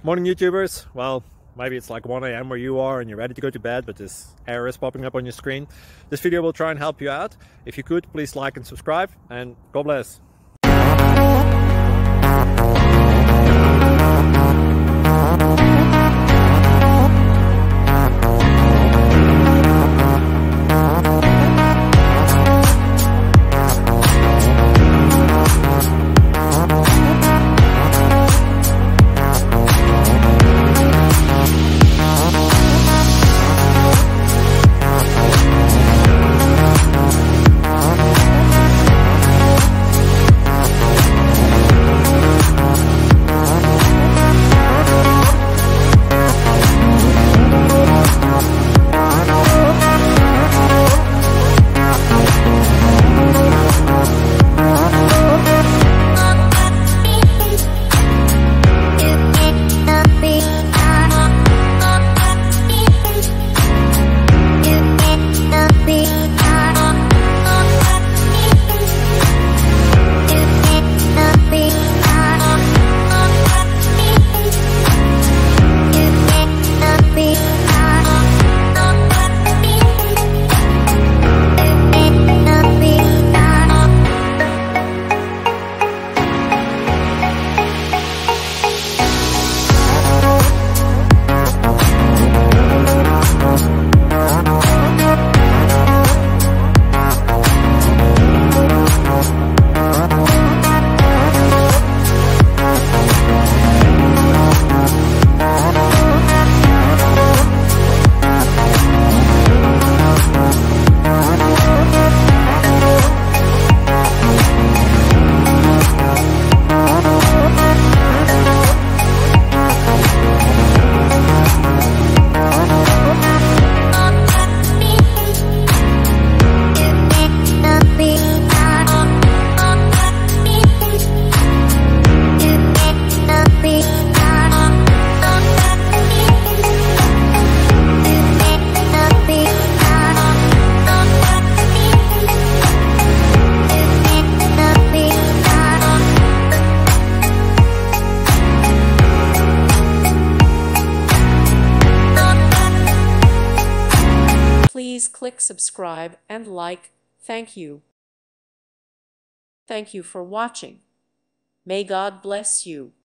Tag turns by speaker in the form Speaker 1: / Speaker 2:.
Speaker 1: Morning YouTubers. Well, maybe it's like 1 a.m. where you are and you're ready to go to bed, but this error is popping up on your screen. This video will try and help you out. If you could, please like and subscribe, and God bless.
Speaker 2: Please click subscribe and like. Thank you. Thank you for watching. May God bless you.